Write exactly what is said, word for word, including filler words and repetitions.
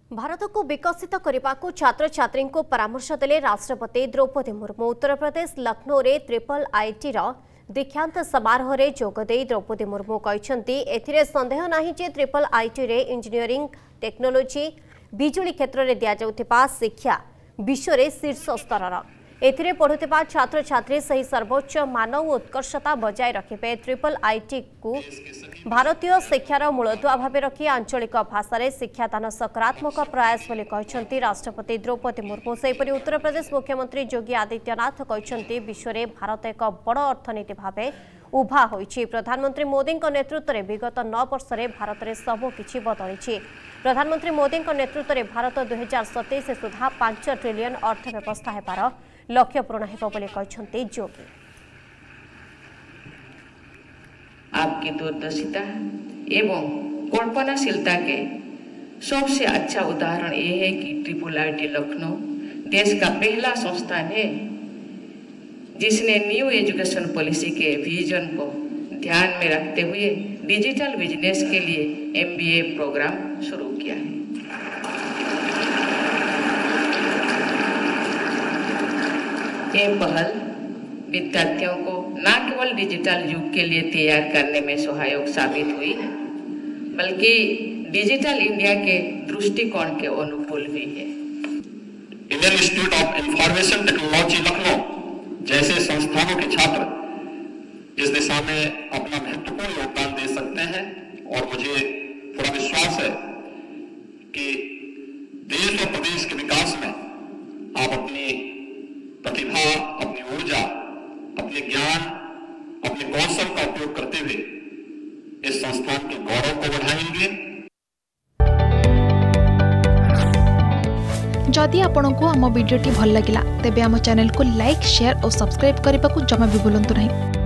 भारत को विकसित करने को छात्र छात्री को परामर्श देले राष्ट्रपति द्रौपदी मुर्मू। उत्तर प्रदेश लखनऊ रे ट्रिपल आईटी रो दीक्षांत समारोह रे जोगदे द्रौपदी मुर्मू कहते एथिरे संदेह नहीं जे ट्रिपल आईटी रे इंजीनियरिंग टेक्नोलोजी बिजुली क्षेत्र में दि जाउथिबा शिक्षा विश्व रे शीर्ष स्तर एथिरे पढ़ुथिबा छात्र छात्री सही सर्वोच्च मानव उत्कर्षता बजाय रखिबे। ट्रिपल आईटी को भारतीय शिक्षार मूलदुआ भाव रखी आंचलिक भाषा शिक्षादान सकारात्मक प्रयास बोली कहते राष्ट्रपति द्रौपदी मुर्मू। सेहीपरि उत्तर प्रदेश मुख्यमंत्री योगी आदित्यनाथ कहते विश्व में भारत एक बड़ अर्थनीति भाव उभा होइछि। प्रधानमंत्री मोदी नेतृत्व में विगत नौ वर्ष में भारत में सबकि बदली। प्रधानमंत्री मोदी नेतृत्व में भारत दुई हजार सतैश सुधा पांच ट्रिलियन अर्थव्यवस्था हेबार लक्ष्य पूर्ण हेबो बोली कहते योगी। आपकी दूरदर्शिता एवं कल्पनाशीलता के सबसे अच्छा उदाहरण ये है कि ट्रिपल आईटी लखनऊ देश का पहला संस्थान है जिसने न्यू एजुकेशन पॉलिसी के विजन को ध्यान में रखते हुए डिजिटल बिजनेस के लिए एमबीए प्रोग्राम शुरू किया है। ये पहल विद्यार्थियों को न केवल डिजिटल युग के लिए तैयार करने में सहायक साबित हुई बल्कि डिजिटल इंडिया के दृष्टिकोण के अनुकूल भी है। Indian Institute of Information Technology Lucknow जैसे संस्थानों के छात्र इस दिशा में अपना महत्वपूर्ण योगदान दे सकते हैं और मुझे पूरा विश्वास है कि देश और प्रदेश के विकास में आप अपनी प्रतिभा, अपनी ऊर्जा, अपने ज्ञान, अपने कौशल का उपयोग करते हुए इस संस्थान के गौरव को बढ़ाएंगे। जदि आपंक आम भिडी भल लगा तेब आम चैनल को लाइक, शेयर और सब्सक्राइब करने को जमा भी भूलु नहीं।